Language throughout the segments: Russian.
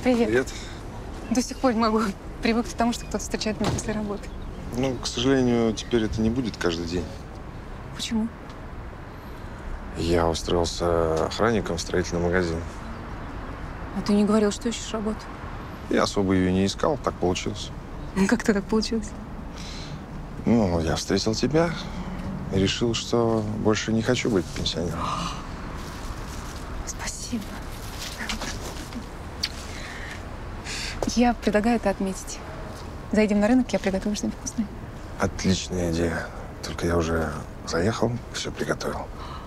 Привет. Привет. До сих пор не могу привыкнуть к тому, что кто-то встречает меня после работы. Ну, к сожалению, теперь это не будет каждый день. Почему? Я устроился охранником в строительный магазин. А ты не говорил, что ищешь работу? Я особо ее не искал, так получилось. Как-то так получилось? Ну, я встретил тебя и решил, что больше не хочу быть пенсионером. Спасибо. Я предлагаю это отметить. Зайдем на рынок, я приготовлю что-нибудь вкусное. Отличная идея. Только я уже заехал, все приготовил.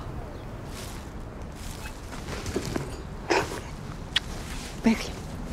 Поехали.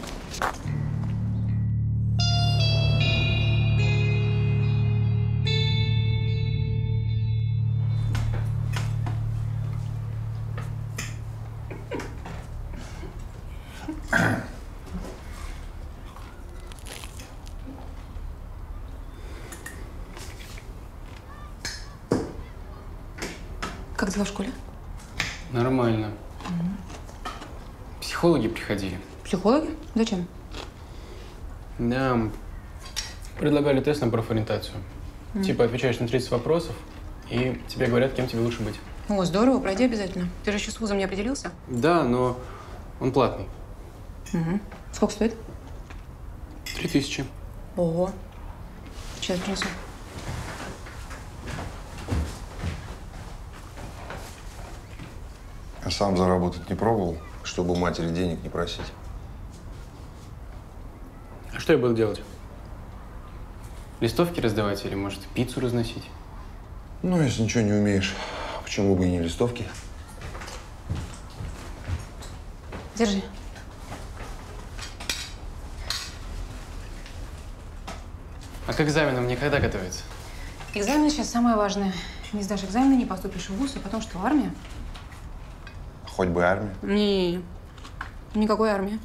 Как дела в школе? Нормально. Психологи приходили. Психологи? Зачем? Да, предлагали тест на профориентацию. Типа отвечаешь на 30 вопросов, и тебе говорят, кем тебе лучше быть. О, здорово, пройди обязательно. Ты же еще с вузом не определился? Да, но он платный. Угу. Сколько стоит? 3000. Ого. Сейчас принесу. А сам заработать не пробовал, чтобы у матери денег не просить? А что я буду делать? Листовки раздавать или, может, пиццу разносить? Ну, если ничего не умеешь, почему бы и не листовки? Держи. А к экзаменам мне когда готовиться? Экзамены сейчас самое важное. Не сдашь экзамены, не поступишь в вуз, а потом что, армия? Хоть бы армия. Не, никакой армии.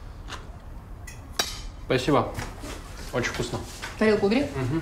Спасибо. Очень вкусно. Тарелку убери. Угу.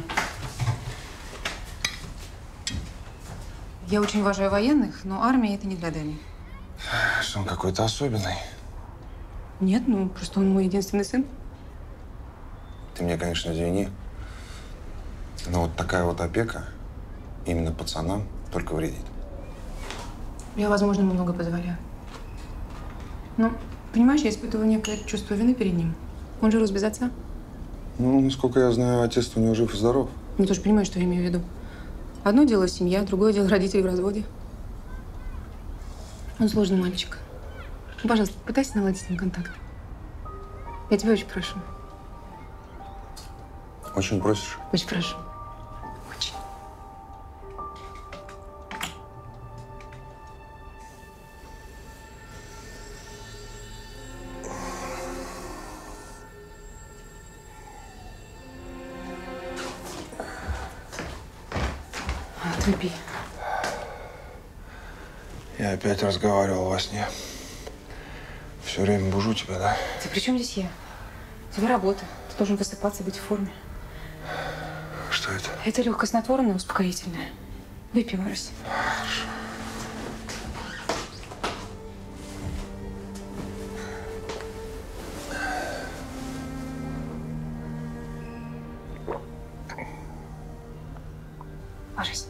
Я очень уважаю военных, но армия – это не для Дэни. Что он какой-то особенный. Нет, ну просто он мой единственный сын. Ты мне, конечно, извини, но вот такая вот опека именно пацанам только вредит. Я, возможно, ему много позволяю. Но, понимаешь, я испытываю некое чувство вины перед ним. Он же рос без отца. Ну, насколько я знаю, отец у него жив и здоров. Ну, ты же понимаешь, что я имею в виду. Одно дело семья, другое дело родители в разводе. Он сложный мальчик. Ну, пожалуйста, пытайся наладить с ним контакт. Я тебя очень прошу. Очень просишь? Очень прошу. Очень. Вот, выпей. Я опять разговаривал во сне. Все время бужу тебя, да? Ты при чем здесь я? У тебя работа. Ты должен высыпаться, быть в форме. Что это? Это легкое снотворное, успокоительное. Выпей, Марс. Ложись.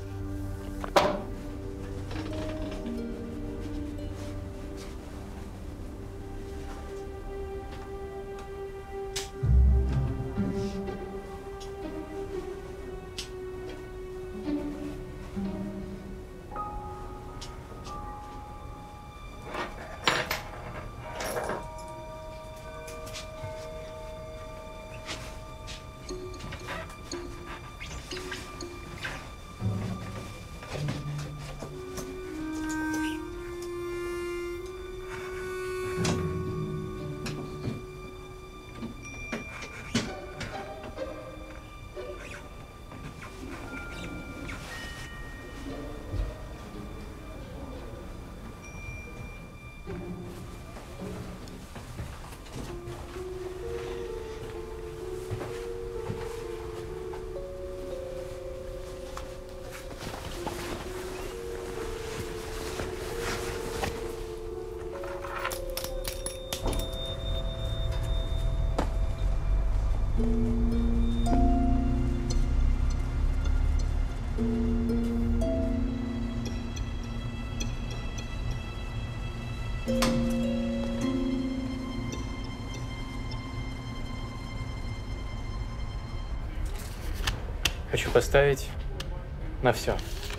Хочу поставить на все.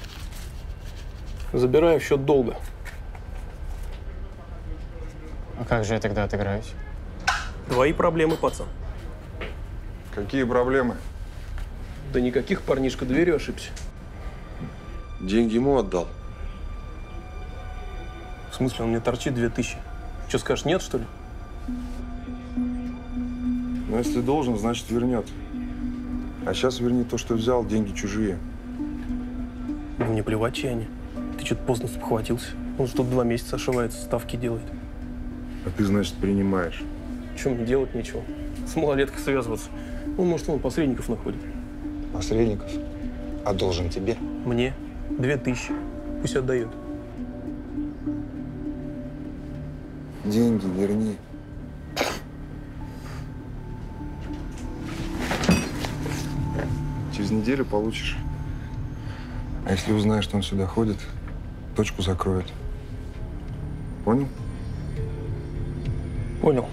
Забираю в счет долга. А как же я тогда отыграюсь? Твои проблемы, пацан. Какие проблемы? Да никаких, парнишка, дверью ошибся. Деньги ему отдал. В смысле, он мне торчит 2000. Что, скажешь, нет, что ли? Но если должен, значит вернет. А сейчас верни то, что взял, деньги чужие. Ну, мне плевать, чьи они. Ты что-то поздно спохватился. Он что-то 2 месяца ошивается, ставки делает. А ты, значит, принимаешь. Что мне делать нечего? С малолеткой связываться. Ну, может, он посредников находит. Посредников? А должен тебе? Мне 2000. Пусть отдает. Деньги верни. Через неделю получишь. А если узнаешь, что он сюда ходит, точку закроет. Понял? Понял.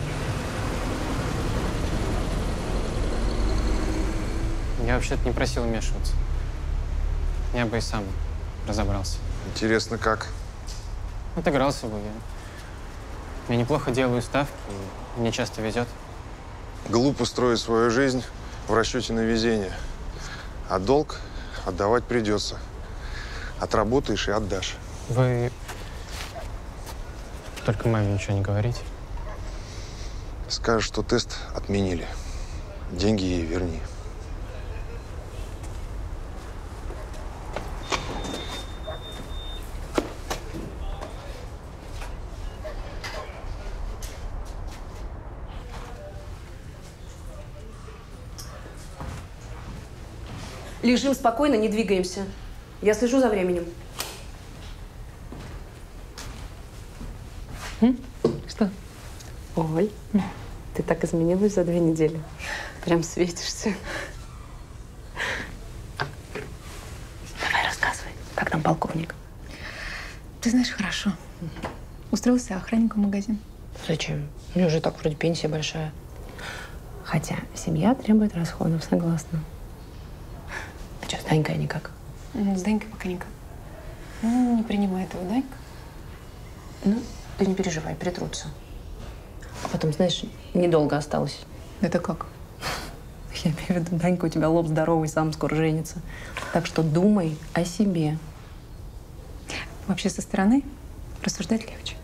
Я вообще-то не просил вмешиваться. Я бы и сам разобрался. Интересно, как? Отыгрался бы я. Я неплохо делаю ставки, и мне часто везет. Глупо строить свою жизнь в расчете на везение. А долг отдавать придется. Отработаешь и отдашь. Вы только маме ничего не говорите. Скажешь, что тест отменили. Деньги ей верни. Лежим спокойно, не двигаемся. Я слежу за временем. Что? Ой, ты так изменилась за 2 недели. Прям светишься. Давай, рассказывай, как там полковник? Ты знаешь, хорошо. Устроился охранником в магазин. Зачем? У него же так вроде пенсия большая. Хотя семья требует расходов, согласна. А что, с Данькой никак? С Данькой пока никак. Ну, не принимай этого, Данька. Ну, ты не переживай, притрутся. А потом, знаешь, недолго осталось. Это как? Я имею в виду, Данька, у тебя лоб здоровый, сам скоро женится. Так что думай о себе. Вообще, со стороны рассуждать легче.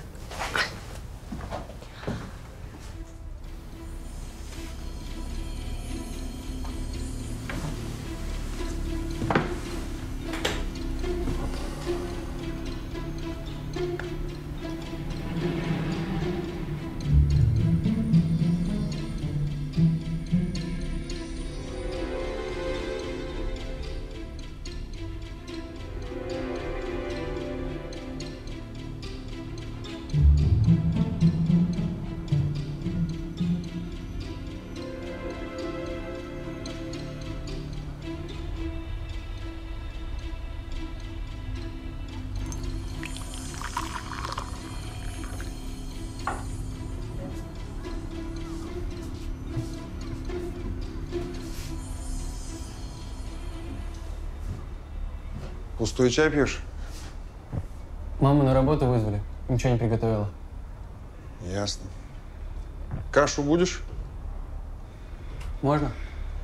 Пустой чай пьешь? Маму на работу вызвали. Ничего не приготовила. Ясно. Кашу будешь? Можно?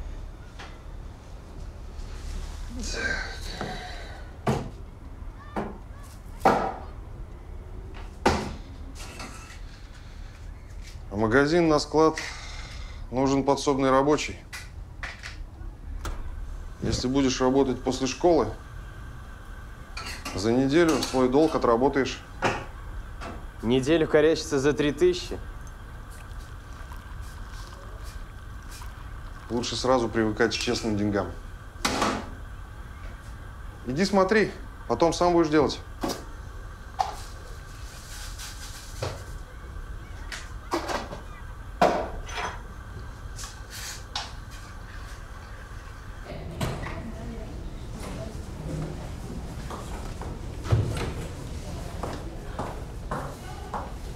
В магазин на склад нужен подсобный рабочий. Если будешь работать после школы, за неделю свой долг отработаешь. Неделю корячиться за 3000? Лучше сразу привыкать к честным деньгам. Иди смотри, потом сам будешь делать.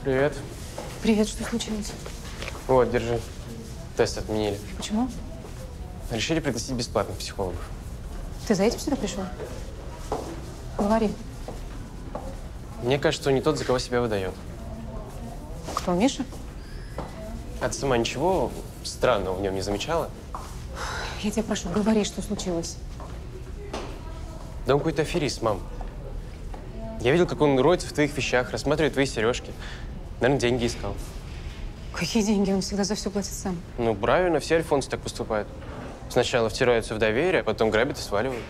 Привет. Привет, что случилось? Вот, держи. Тест отменили. Почему? Решили пригласить бесплатных психологов. Ты за этим сюда пришел? Говори. Мне кажется, он не тот, за кого себя выдает. Кто, Миша? А ты сама ничего странного в нем не замечала? Я тебя прошу, говори, что случилось. Да он какой-то аферист, мам. Я видел, как он роется в твоих вещах, рассматривает твои сережки. Наверное, деньги искал. Какие деньги? Он всегда за все платит сам. Ну, правильно, все альфонсы так поступают. Сначала втираются в доверие, а потом грабят и сваливают.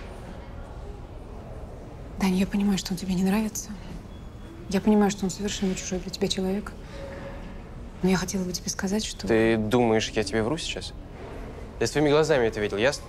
Дань, я понимаю, что он тебе не нравится. Я понимаю, что он совершенно чужой для тебя человек. Но я хотела бы тебе сказать, что… Ты думаешь, я тебе вру сейчас? Я своими глазами это видел, ясно?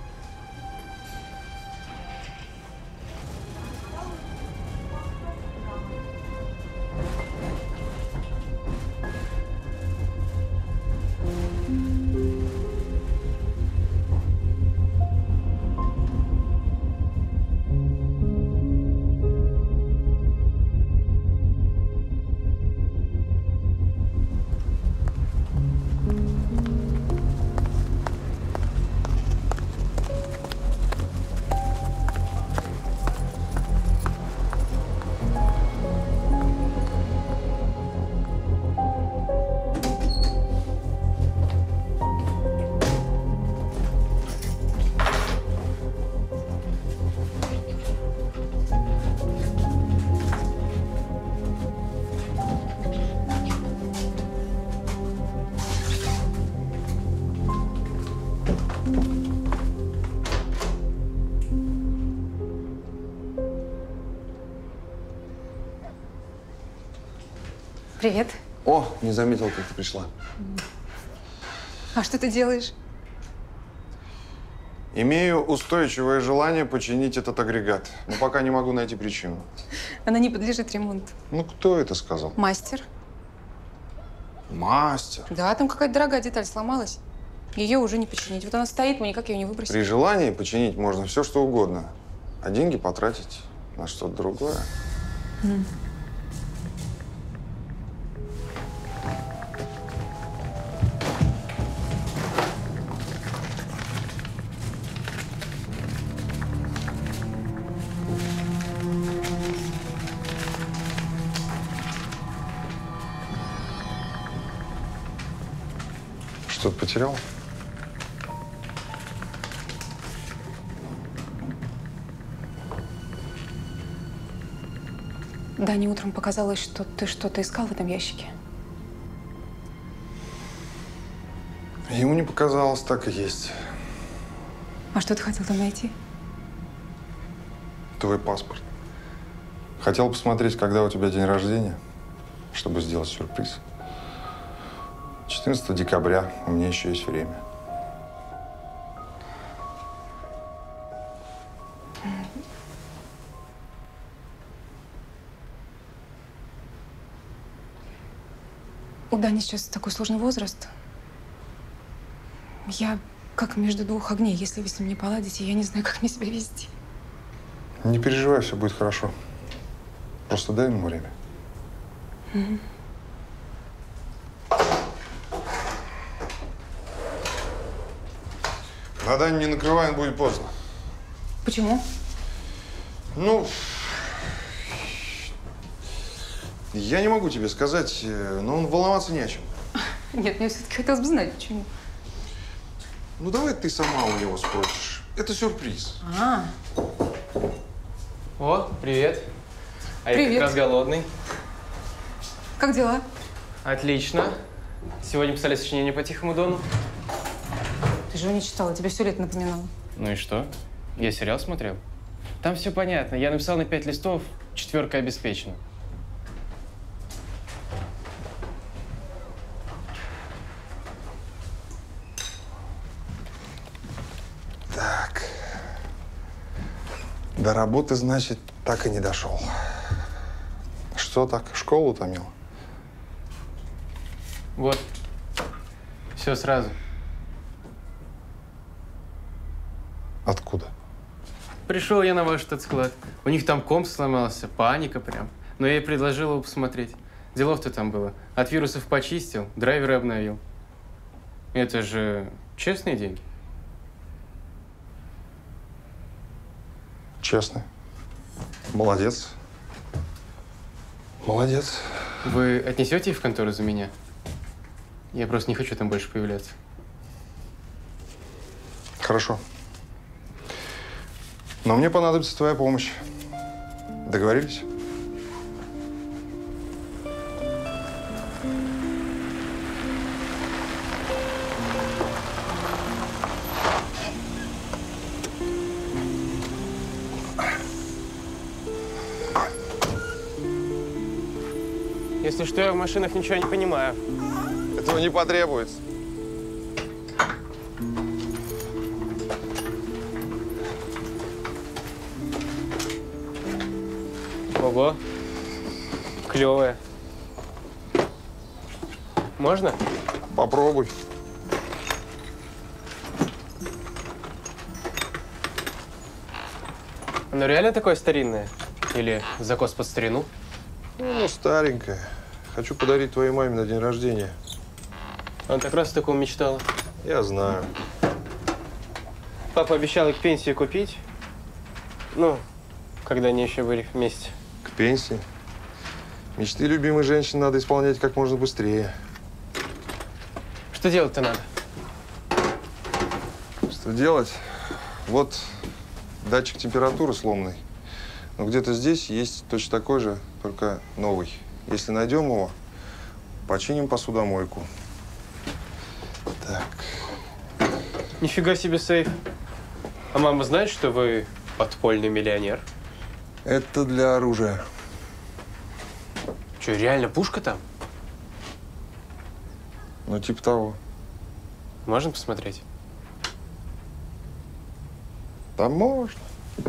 Привет. О, не заметил, как ты пришла. А что ты делаешь? Имею устойчивое желание починить этот агрегат, но пока не могу найти причину. Она не подлежит ремонту. Ну, кто это сказал? Мастер. Мастер. Да, там какая-то дорогая деталь сломалась. Ее уже не починить. Вот она стоит, мы никак ее не выбросим. При желании починить можно все, что угодно, а деньги потратить на что-то другое. Что-то потерял? Дане утром показалось, что ты что-то искал в этом ящике. Ему не показалось, так и есть. А что ты хотел там найти? Твой паспорт. Хотел посмотреть, когда у тебя день рождения, чтобы сделать сюрприз. 14 декабря. У меня еще есть время. У Дани сейчас такой сложный возраст. Я как между двух огней. Если вы с ним не поладите, я не знаю, как мне себя вести. Не переживай, все будет хорошо. Просто дай ему время. На Дань не накрывай, он будет поздно. Почему? Ну, я не могу тебе сказать, но он волноваться не о чем. Нет, мне все-таки хотелось бы знать, почему. Ну, давай ты сама у него спросишь. Это сюрприз. О, привет. А я Привет. как раз голодный. Как дела? Отлично. Сегодня писали сочинение по Тихому Дону. Ты же его не читала, тебе все лето напоминало. Ну и что? Я сериал смотрел. Там все понятно. Я написал на 5 листов, 4 обеспечена. Так. До работы, значит, так и не дошел. Что так, школу утомил? Вот. Все сразу. Откуда? Пришел я на ваш этот склад. У них там комп сломался, паника прям. Но я ей предложил его посмотреть. Делов-то там было. От вирусов почистил, драйверы обновил. Это же честные деньги. Честно. Молодец. Молодец. Вы отнесете их в контору за меня? Я просто не хочу там больше появляться. Хорошо. Но мне понадобится твоя помощь. Договорились? Если что, я в машинах ничего не понимаю. Этого не потребуется. Ого. Клевая. Можно? Попробуй. Оно реально такое старинное? Или закос под старину? Ну, старенькая. Хочу подарить твоей маме на день рождения. Она так раз о таком мечтала. Я знаю. Папа обещал их к пенсии купить. Ну, когда они еще были вместе. К пенсии. Мечты любимой женщины надо исполнять как можно быстрее. Что делать-то надо? Что делать? Вот датчик температуры сломанный. Но где-то здесь есть точно такой же, только новый. Если найдем его, починим посудомойку. Так. Нифига себе сейф. А мама знает, что вы подпольный миллионер? Это для оружия. Что, реально пушка там? Ну, типа того. Можно посмотреть? Там можно.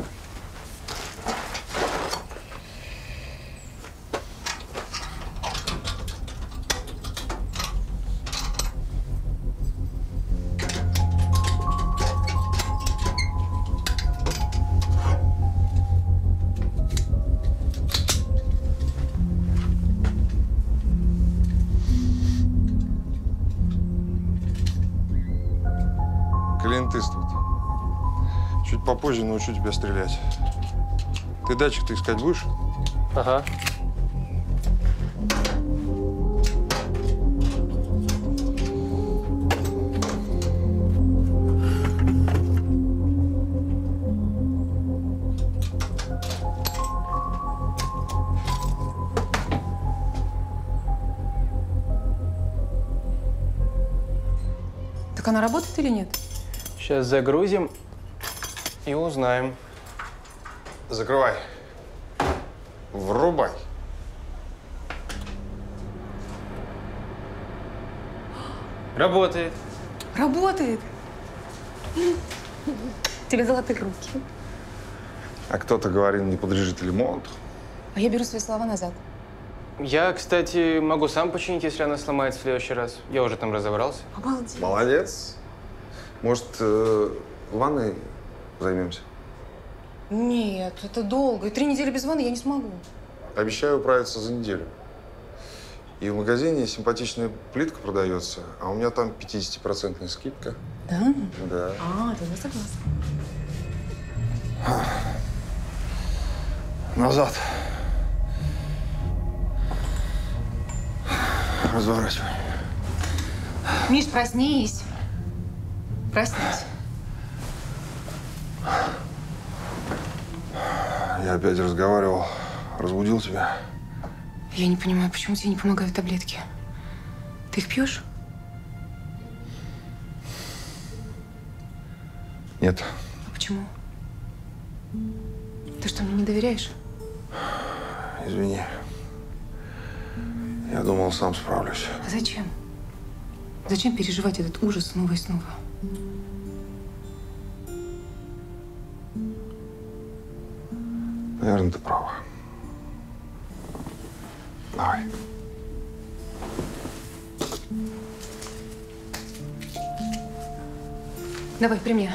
Клинт Иствуд. Чуть попозже научу тебя стрелять. Ты датчик-то искать будешь? Ага. Так она работает или нет? Сейчас загрузим и узнаем. Закрывай. Врубай. Работает. Работает. Тебе золотые руки. А кто-то говорил, не подлежит ремонту. А я беру свои слова назад. Я, кстати, могу сам починить, если она сломается в следующий раз. Я уже там разобрался. Обалдеть. Молодец. Может, ванной займемся? Нет, это долго. И 3 недели без ванны я не смогу. Обещаю управиться за неделю. И в магазине симпатичная плитка продается, а у меня там 50% скидка. Да? Да. А, тогда согласна. Назад. Разворачивай. Миш, проснись. Проснись. Я опять разговаривал. Разбудил тебя. Я не понимаю, почему тебе не помогают таблетки? Ты их пьешь? Нет. А почему? Ты что, мне не доверяешь? Извини. Я думал, сам справлюсь. А зачем? Зачем переживать этот ужас снова и снова? Наверное, ты права. Давай. Давай, при мне.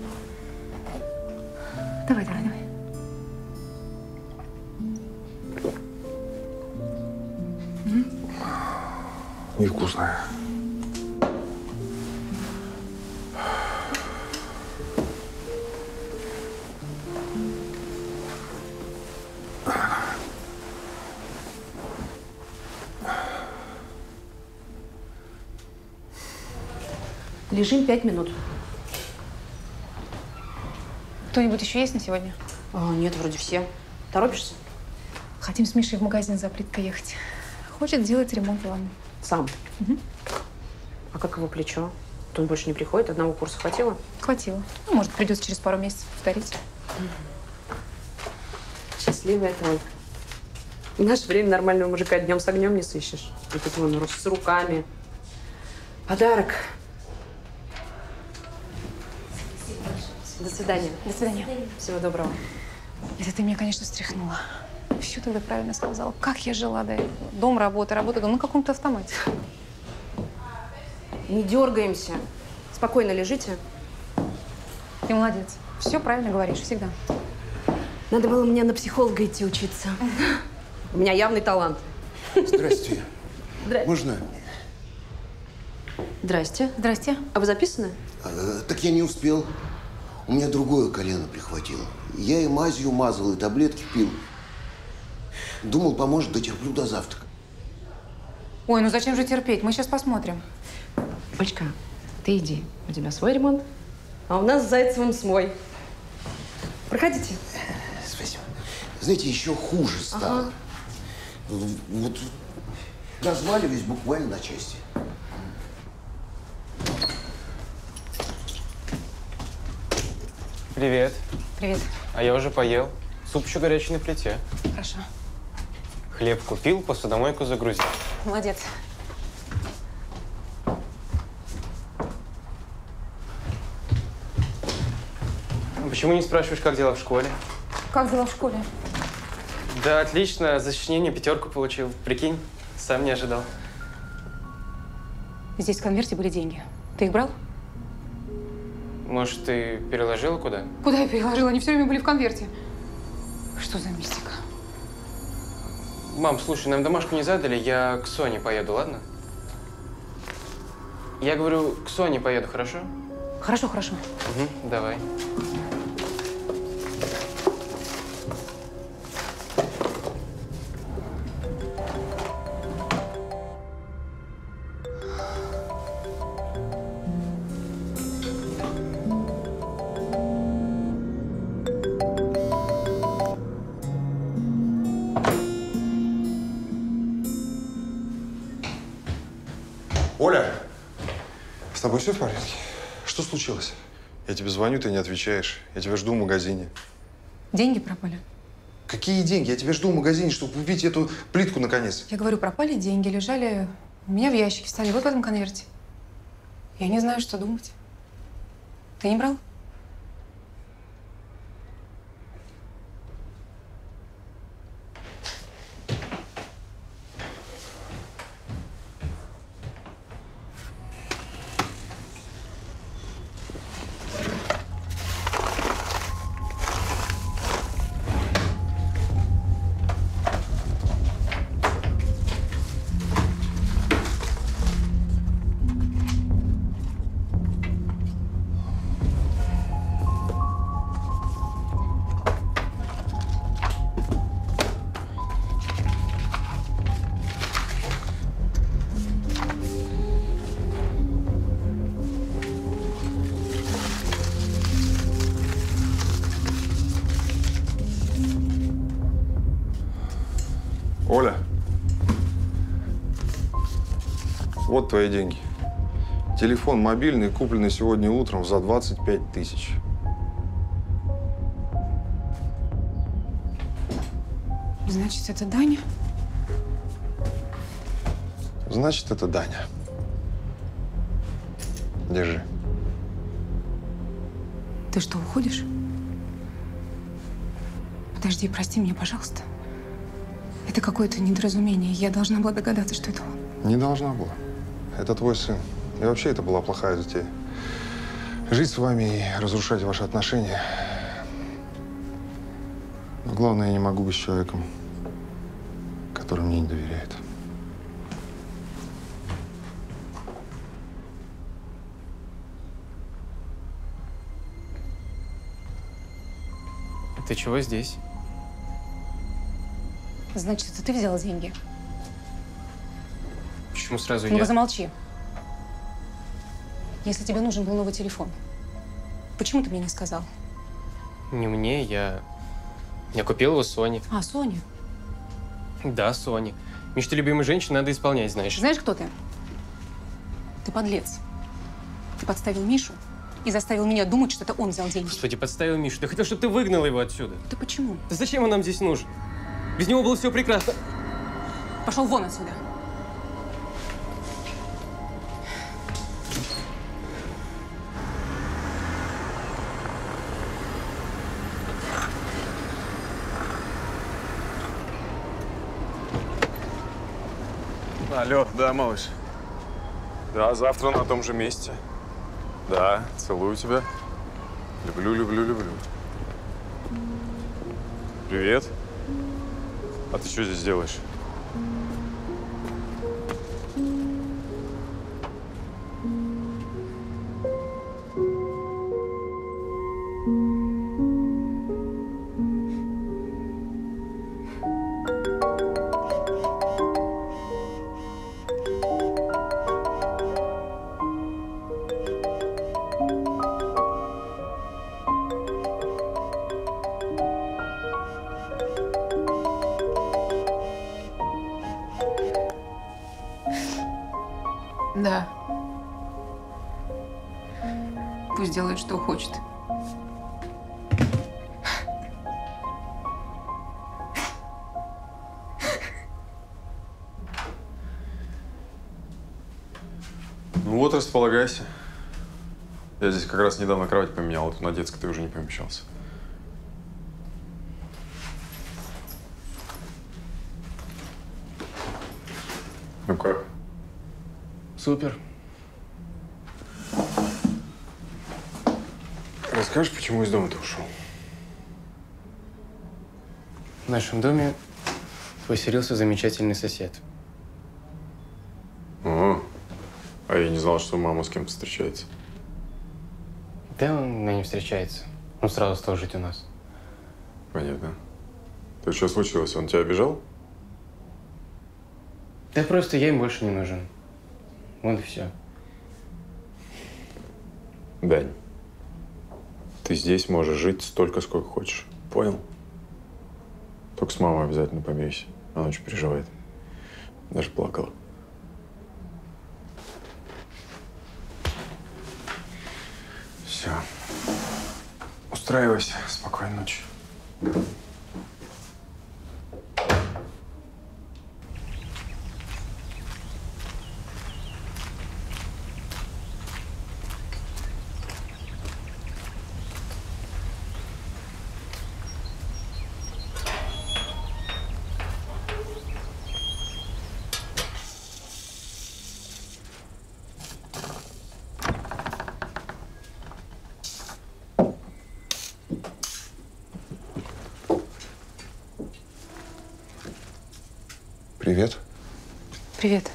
Давай, давай, давай. Угу. вкусная. Лежим 5 минут. Кто-нибудь еще есть на сегодня? Нет, вроде все. Торопишься? Хотим с Мишей в магазин за плиткой ехать. Хочет делать ремонт в ванной. Сам? А как его плечо? То он больше не приходит? Одного курса хватило? Хватило. Ну, может, придется через пару месяцев повторить. Счастливый это он. В наше время нормального мужика днем с огнем не сыщешь. И тут он с руками. Подарок. До свидания. До свидания. Всего доброго. Это ты меня, конечно, встряхнула. Все тогда правильно сказала. Как я жила до этого? Дом, работа, работа, дом. На каком-то автомате. Не дергаемся. Спокойно лежите. Ты молодец. Все правильно говоришь, всегда. Надо было мне на психолога идти учиться. У меня явный талант. Здрасте. Здрасте. Можно? Здрасте. Здрасте. А вы записаны? Так я не успел. У меня другое колено прихватило. Я и мазью мазал, и таблетки пил. Думал, поможет, дотерплю до завтра. Ой, ну зачем же терпеть? Мы сейчас посмотрим. Олечка, ты иди. У тебя свой ремонт, а у нас с Зайцевым свой. Проходите. Спасибо. Знаете, еще хуже стало. Ага. Вот разваливаюсь буквально на части. Привет. Привет. А я уже поел. Суп еще горячий на плите. Хорошо. Хлеб купил, посудомойку загрузил. Молодец. А почему не спрашиваешь, как дела в школе? Как дела в школе? Да, отлично. За сочинение 5 получил. Прикинь, сам не ожидал. Здесь в конверте были деньги. Ты их брал? Может, ты переложила куда? Куда я переложила? Они все время были в конверте. Что за мистика? Мам, слушай, нам домашку не задали, я к Соне поеду, ладно? Я говорю, к Соне поеду, хорошо? Хорошо, хорошо. Угу, давай. Оля! С тобой все в порядке? Что случилось? Я тебе звоню, ты не отвечаешь. Я тебя жду в магазине. Деньги пропали. Какие деньги? Я тебя жду в магазине, чтобы купить эту плитку наконец. Я говорю, пропали деньги, лежали у меня в ящике, стали вот в этом конверте. Я не знаю, что думать. Ты не брал? Оля, вот твои деньги. Телефон мобильный, купленный сегодня утром за 25 000. Значит, это Даня? Значит, это Даня. Держи. Ты что, уходишь? Подожди, прости меня, пожалуйста. Это какое-то недоразумение. Я должна была догадаться, что это он. Не должна была. Это твой сын. И вообще это была плохая затея. Жить с вами и разрушать ваши отношения. Но главное, я не могу быть с человеком, который мне не доверяет. Ты чего здесь? Значит, это ты взял деньги? Почему сразу Ну-ка, я? замолчи. Если тебе нужен был новый телефон, почему ты мне не сказал? Не мне, я купил его Соне. А, Соня. Да, Соне. Мечты любимой женщины надо исполнять, знаешь. Знаешь, кто ты? Ты подлец. Ты подставил Мишу и заставил меня думать, что это он взял деньги. Господи, подставил Мишу. Ты хотел, чтобы ты выгнал его отсюда. Да почему? Да зачем он нам здесь нужен? Без него было все прекрасно. Пошел вон отсюда. Алло, да, малыш. Да, завтра на том же месте. Да, целую тебя. Люблю, люблю, люблю. Привет. А ты что здесь делаешь? Да. Пусть делает, что хочет. Ну вот, располагайся. Я здесь как раз недавно кровать поменял, а то на детской ты уже не помещался. Ну как? Супер. Расскажешь, почему из дома ты ушел? В нашем доме поселился замечательный сосед. А я не знал, что мама с кем-то встречается. Да, он не встречается. Он сразу стал жить у нас. Понятно. Так что случилось? Он тебя обижал? Да просто я им больше не нужен. Вот и все. Дань, ты здесь можешь жить столько, сколько хочешь. Понял? Только с мамой обязательно помирись. Она очень переживает. Даже плакала. Все. Устраивайся. Спокойной ночи. Привет. Привет.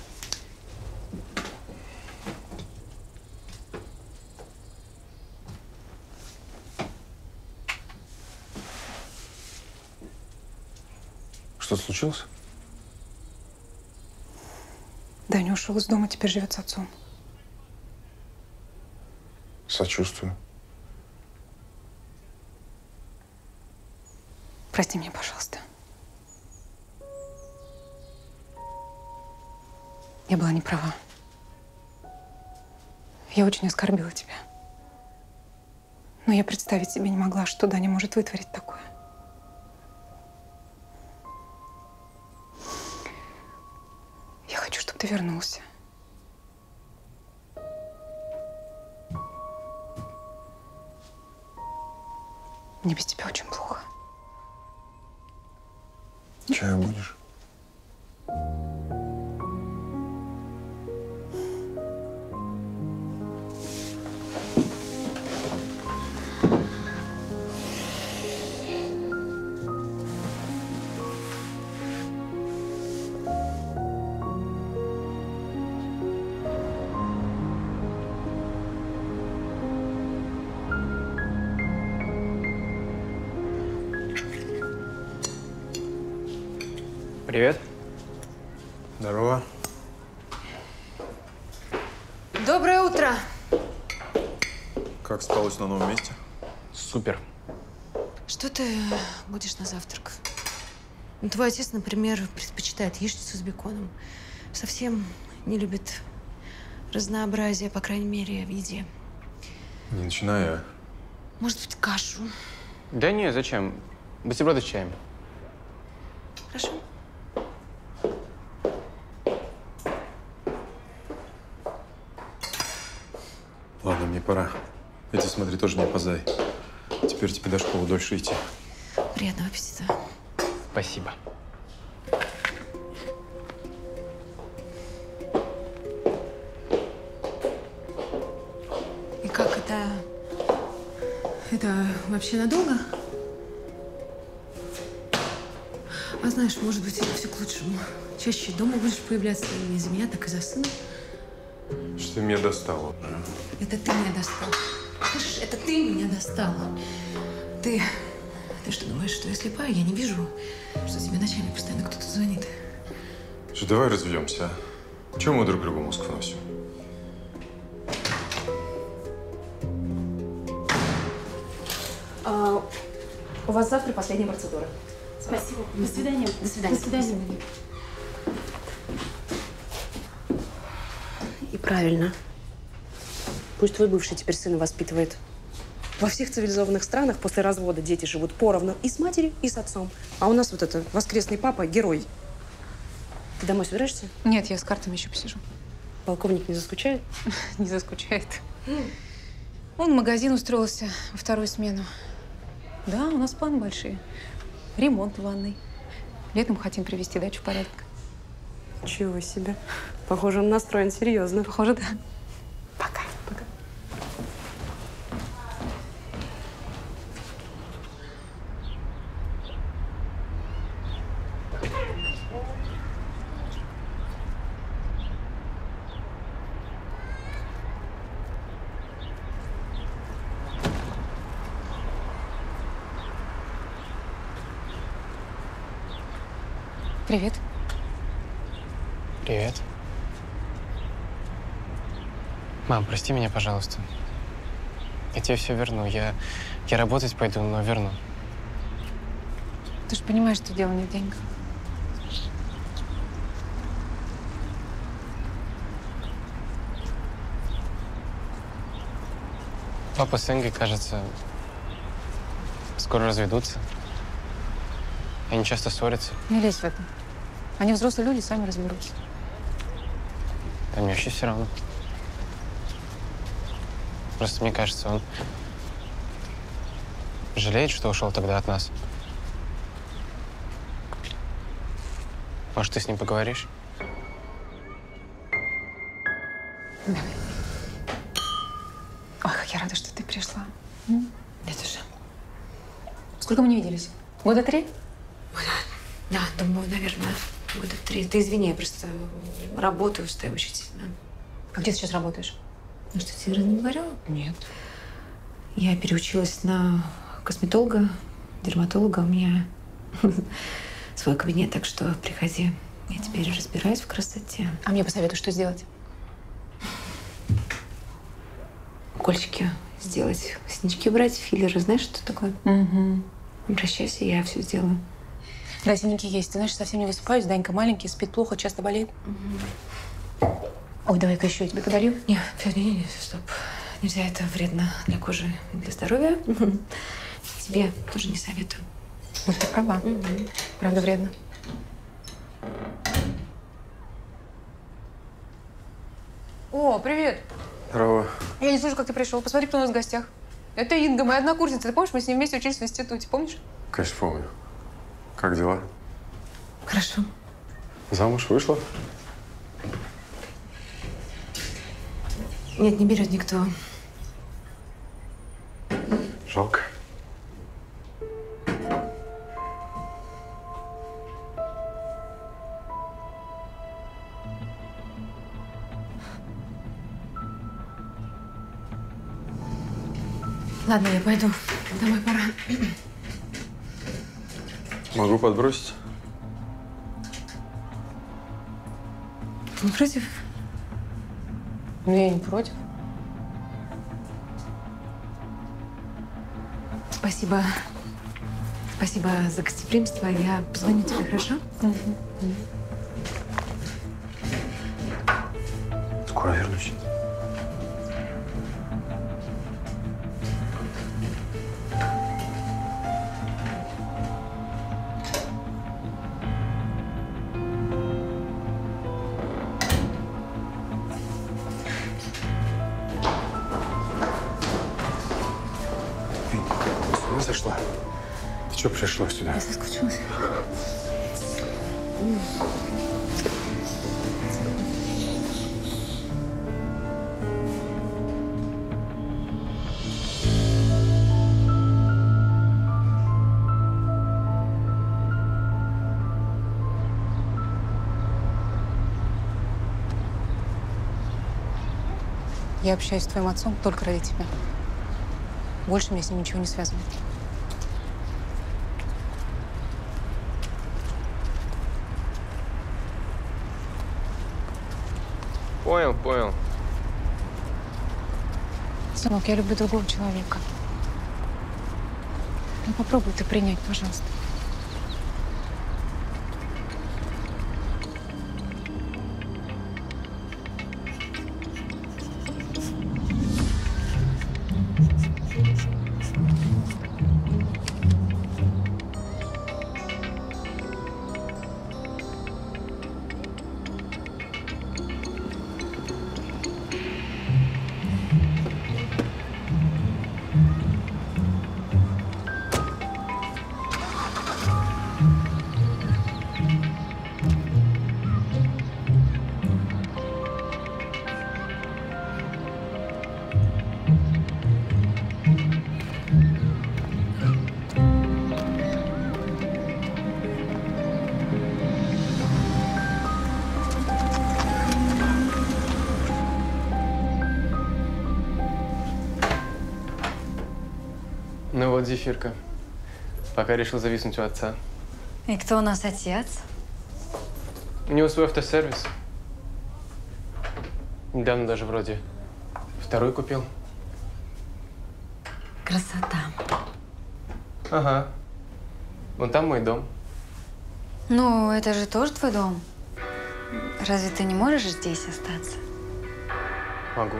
Что случилось? Даня ушел из дома, теперь живет с отцом. Сочувствую. Прости меня, пожалуйста. Я была не права. Я очень оскорбила тебя. Но я представить себе не могла, что Даня может вытворить такое. Я хочу, чтобы ты вернулся. Мне без тебя очень плохо. Чаю будешь? Привет. Здорово. Доброе утро. Как спалось на новом месте? Супер. Что ты будешь на завтрак? Ну, твой отец, например, предпочитает яичницу с беконом. Совсем не любит разнообразия, по крайней мере, в еде. Не начинай, а. Может быть, кашу? Да не, зачем? Бутерброды с чаем. Хорошо. Ладно, мне пора. Иди, смотри, тоже не опоздай. Теперь тебе до школы дольше идти. Приятного аппетита. Спасибо. И как это? Это вообще надолго? А знаешь, может быть, это все к лучшему. Чаще дома будешь появляться не из-за меня, так и из-за сына. Что ты меня достала? Это ты меня достал. Слышишь, это ты меня достала. Ты что, думаешь, что я слепая? Я не вижу, что тебе ночами постоянно кто-то звонит. Что, давай разведемся, а? Чего мы друг другу мозг выносим? У вас завтра последняя процедура. Спасибо. До свидания. До свидания. До свидания. И правильно. Пусть твой бывший теперь сына воспитывает. Во всех цивилизованных странах после развода дети живут поровну и с матерью, и с отцом. А у нас вот это воскресный папа – герой. Ты домой собираешься? Нет, я с картами еще посижу. Полковник не заскучает? Не заскучает. Он в магазин устроился во вторую смену. Да, у нас планы большие. Ремонт в ванной. Летом хотим привести дачу в порядок. Чего себе. Похоже, он настроен серьезно. Похоже, да. Пока. Пока. Привет. Привет. Мам, прости меня, пожалуйста. Я тебе все верну. Я работать пойду, но верну. Ты же понимаешь, что дело не в деньгах. Папа с Ингой, кажется, скоро разведутся. Они часто ссорятся. Не лезь в это. Они взрослые люди, сами разберутся. А мне вообще все равно. Просто мне кажется, он жалеет, что ушел тогда от нас. Может, ты с ним поговоришь? Давай. Ой, как я рада, что ты пришла. Я тоже. Сколько мы не виделись? Года 3? Да, думаю, наверное, года 3. Ты извини, я просто работаю, устаю очень сильно. А где ты сейчас работаешь? Ну что, тебе не говорила? Нет. Я переучилась на косметолога, дерматолога. У меня свой кабинет, так что приходи. Я теперь разбираюсь в красоте. А мне посоветуй, что сделать? Укольчики сделать, синячки убрать, филлеры. Знаешь, что такое? Угу. Обращайся, я все сделаю. Да, синяки есть. Ты знаешь, совсем не высыпаюсь. Данька маленький, спит плохо, часто болеет. Ой, давай-ка еще я тебе подарю. Не, стоп. Нельзя, это вредно для кожи и для здоровья. Тебе тоже не советую. Вот ты права. Правда вредно. О, привет. Здорово. Я не слышу, как ты пришел. Посмотри, кто у нас в гостях. Это Инга, моя однокурсница. Ты помнишь, мы с ней вместе учились в институте, помнишь? Конечно, помню. Как дела? Хорошо. Замуж вышла? Нет, не берет никто. Жалко. Ладно, я пойду. Домой пора. Могу подбросить? Ты не против? Ну, я не против. Спасибо. Спасибо за гостеприимство. Я позвоню тебе, хорошо? Скоро вернусь. С ума сошла? Ты что пришла сюда? Я соскучилась. Я общаюсь с твоим отцом только ради тебя. Больше меня с ним ничего не связывает. Понял, понял. Сынок, я люблю другого человека. Ну, попробуй ты принять, пожалуйста. Ну вот, Зефирка. Пока решил зависнуть у отца. И кто у нас отец? У него свой автосервис. Недавно даже вроде второй купил. Красота. Ага. Вон там мой дом. Ну, это же тоже твой дом. Разве ты не можешь здесь остаться? Могу.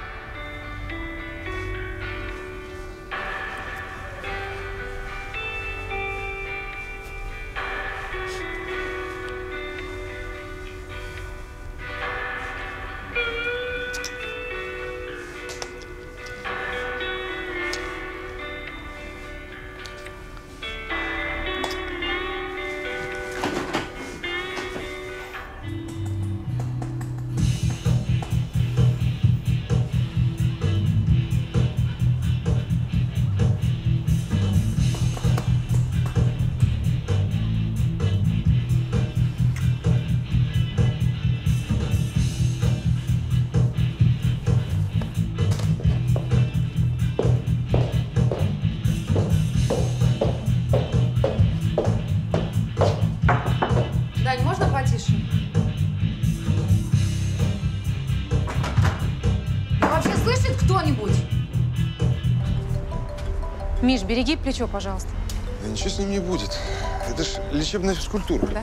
Дань, можно потише? Да вообще слышит кто-нибудь? Миш, береги плечо, пожалуйста. Да ничего с ним не будет. Это ж лечебная физкультура. Да?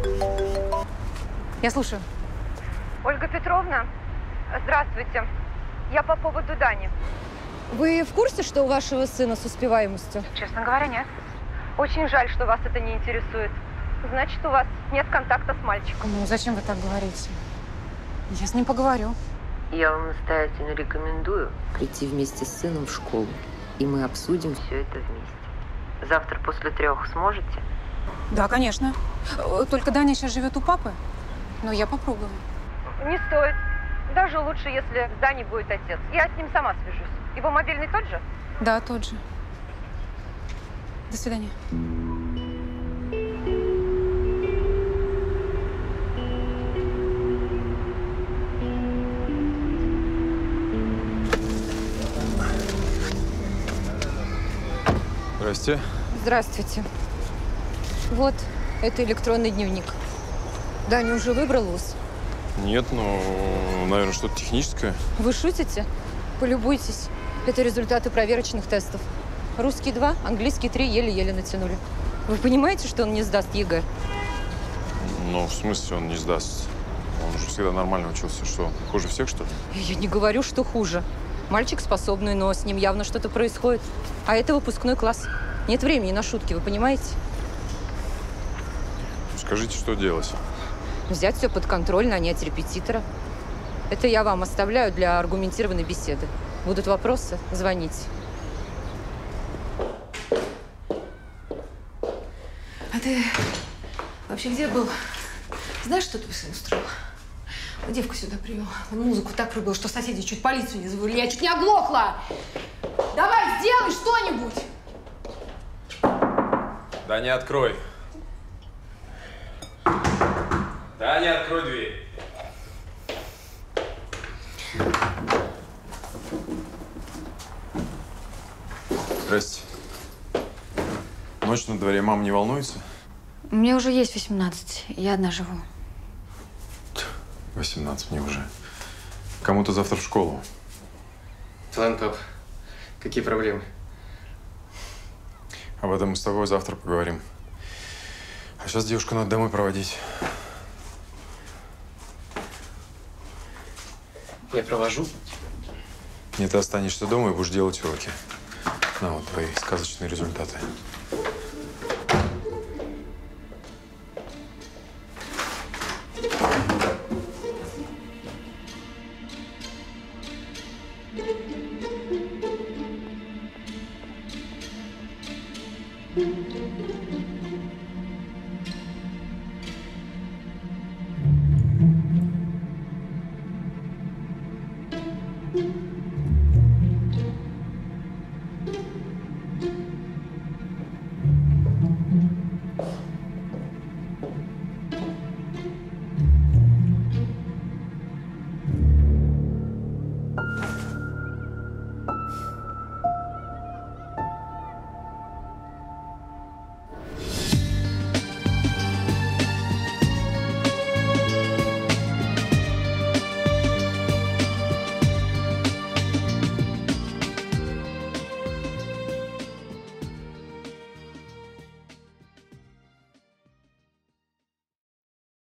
Я слушаю. Ольга Петровна, здравствуйте. Я по поводу Дани. Вы в курсе, что у вашего сына с успеваемостью? Честно говоря, нет. Очень жаль, что вас это не интересует. Значит, у вас нет контакта с мальчиком. Ну, зачем вы так говорите? Я с ним поговорю. Я вам настоятельно рекомендую прийти вместе с сыном в школу, и мы обсудим все это вместе. Завтра после 3 сможете? Да, конечно. Только Даня сейчас живет у папы, но я попробую. Не стоит. Даже лучше, если с Даней будет отец. Я с ним сама свяжусь. Его мобильный тот же? Да, тот же. До свидания. Здрасте. Здравствуйте. Вот, это электронный дневник. Даня уже выбрал вуз? Нет, ну, наверное, что-то техническое. Вы шутите? Полюбуйтесь. Это результаты проверочных тестов. Русский 2, английский 3 еле-еле натянули. Вы понимаете, что он не сдаст ЕГЭ? Ну, в смысле он не сдаст? Он же всегда нормально учился. Что, хуже всех, что ли? Я не говорю, что хуже. Мальчик способный, но с ним явно что-то происходит. А это выпускной класс. Нет времени на шутки, вы понимаете? Скажите, что делать? Взять все под контроль, нанять репетитора. Это я вам оставляю для аргументированной беседы. Будут вопросы? Звоните. А ты вообще где был? Знаешь, что твой сын устроил? Он девку сюда привел. Он музыку так рубил, что соседи чуть полицию не звали. Я чуть не оглохла! Давай, сделай что-нибудь! Даня, открой. Даня, открой дверь. Здрасте. Ночь на дворе. Мама не волнуется? Мне уже есть 18. Я одна живу. 18 мне уже. Кому-то завтра в школу. Ладно, пап. Какие проблемы? Об этом мы с тобой завтра поговорим. А сейчас девушку надо домой проводить. Я провожу. Нет, ты останешься дома и будешь делать уроки. На вот твои сказочные результаты.